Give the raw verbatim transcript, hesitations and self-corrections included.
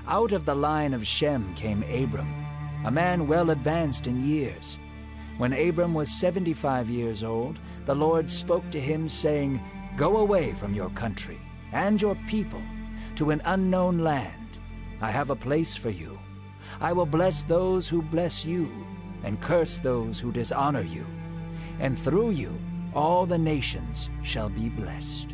Out of the line of Shem came Abram, a man well advanced in years. When Abram was seventy-five years old, the Lord spoke to him, saying, "Go away from your country and your people to an unknown land. I have a place for you. I will bless those who bless you, and curse those who dishonor you. And through you all the nations shall be blessed."